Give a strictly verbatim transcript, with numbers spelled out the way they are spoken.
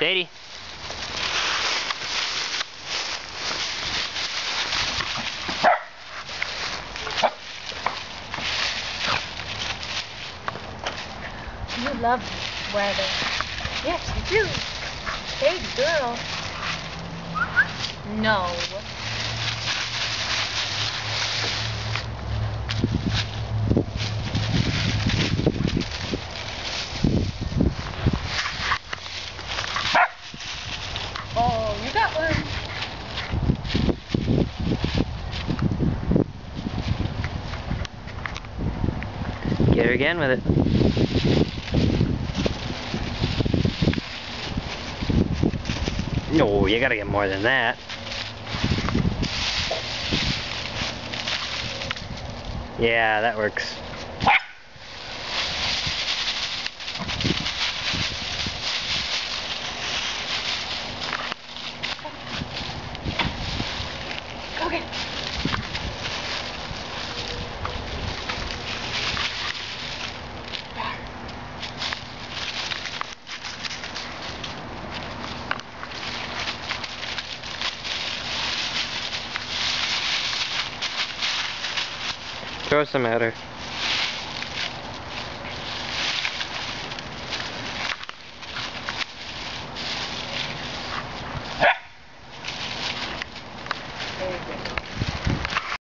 Sadie. You love weather. Yes, you do. Baby girl. No. Oh, you got one. Get her again with it. No, you gotta get more than that. Yeah, that works. Okay. Throw some at her.